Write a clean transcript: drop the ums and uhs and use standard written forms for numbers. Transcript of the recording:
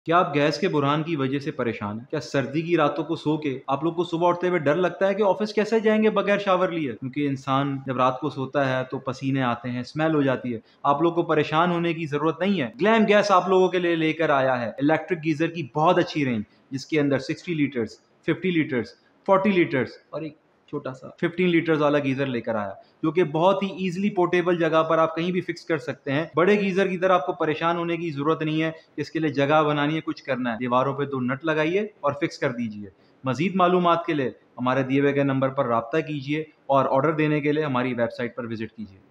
क्या आप गैस के बुरहान की वजह से परेशान हैं? क्या सर्दी की रातों को सो के आप लोग को सुबह उठते हुए डर लगता है कि ऑफिस कैसे जाएंगे बगैर शावर लिए? क्योंकि इंसान जब रात को सोता है तो पसीने आते हैं, स्मेल हो जाती है। आप लोग को परेशान होने की जरूरत नहीं है। ग्लैम गैस आप लोगों के लिए लेकर आया है इलेक्ट्रिक गीजर की बहुत अच्छी रेंज, जिसके अंदर 60 लीटर्स, 50 लीटर्स, 40 लीटर्स और एक छोटा सा 15 लीटर्स वाला गीजर लेकर आया, जो कि बहुत ही इजीली पोर्टेबल जगह पर आप कहीं भी फिक्स कर सकते हैं। बड़े गीजर की तरह आपको परेशान होने की जरूरत नहीं है। इसके लिए जगह बनानी है, कुछ करना है, दीवारों पे 2 नट लगाइए और फिक्स कर दीजिए। मजीद मालूमात के लिए हमारे दिए हुए गए नंबर पर राब्ता कीजिए और ऑर्डर देने के लिए हमारी वेबसाइट पर विजिट कीजिए।